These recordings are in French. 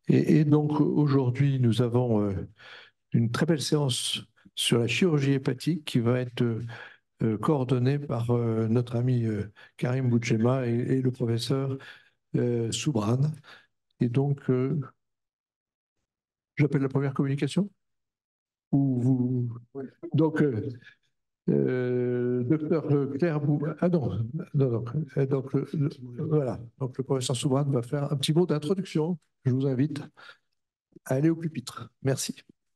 Et donc aujourd'hui, nous avons une très belle séance sur la chirurgie hépatique qui va être coordonnée par notre ami Karim Boudjema et le professeur Soubran. Et donc, j'appelle la première communication ou vous... Donc, docteur Claire Ah non, non, non. Donc, voilà. Donc, le professeur Soubran va faire un petit mot d'introduction. Je vous invite à aller au pupitre. Merci.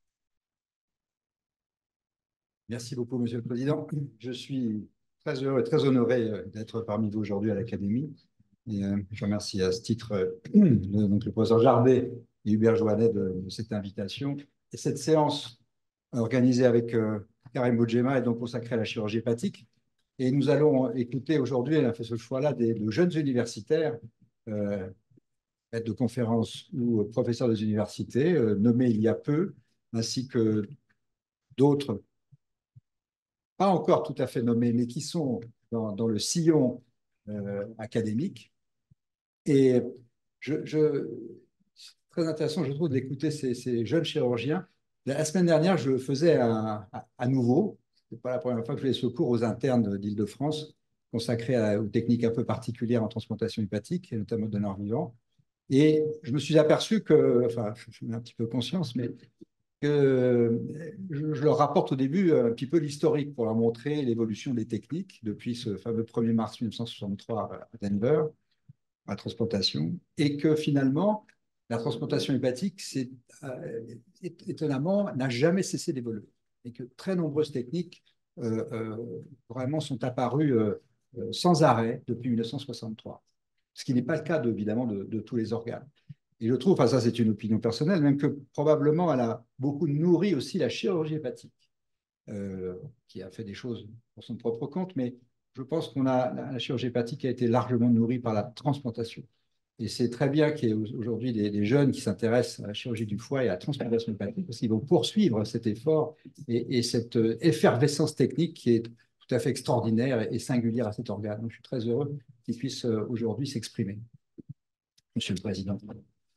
Merci beaucoup, Monsieur le Président. Je suis très heureux et très honoré d'être parmi vous aujourd'hui à l'Académie. Et je remercie à ce titre donc le professeur Jardé et Hubert Joannet de cette invitation. Et cette séance organisée avec Karim Boudjema est donc consacrée à la chirurgie hépatique. Et nous allons écouter aujourd'hui, elle a fait ce choix-là, de jeunes universitaires, maîtres de conférences ou professeurs des universités, nommés il y a peu, ainsi que d'autres pas encore tout à fait nommés, mais qui sont dans le sillon académique. Et c'est très intéressant, je trouve, d'écouter ces jeunes chirurgiens. La semaine dernière, je faisais à nouveau, ce n'est pas la première fois que je fais ce cours aux internes d'Île-de-France, consacré aux techniques un peu particulières en transplantation hépatique, et notamment de donneurs vivants. Et je me suis aperçu que, enfin, je ai un petit peu conscience, mais que je leur rapporte au début un petit peu l'historique pour leur montrer l'évolution des techniques depuis ce fameux 1er mars 1963 à Denver, à la transplantation, et que finalement, la transplantation hépatique, étonnamment, n'a jamais cessé d'évoluer, et que très nombreuses techniques vraiment sont apparues sans arrêt depuis 1963, ce qui n'est pas le cas, évidemment, de tous les organes. Et je trouve, enfin ça c'est une opinion personnelle, même que probablement elle a beaucoup nourri aussi la chirurgie hépatique, qui a fait des choses pour son propre compte, mais je pense qu'on a la chirurgie hépatique a été largement nourrie par la transplantation. Et c'est très bien qu'il y ait aujourd'hui des jeunes qui s'intéressent à la chirurgie du foie et à la transplantation hépatique, parce qu'ils vont poursuivre cet effort et cette effervescence technique qui est tout à fait extraordinaire et singulière à cet organe. Donc je suis très heureux qu'ils puissent aujourd'hui s'exprimer. Monsieur le Président.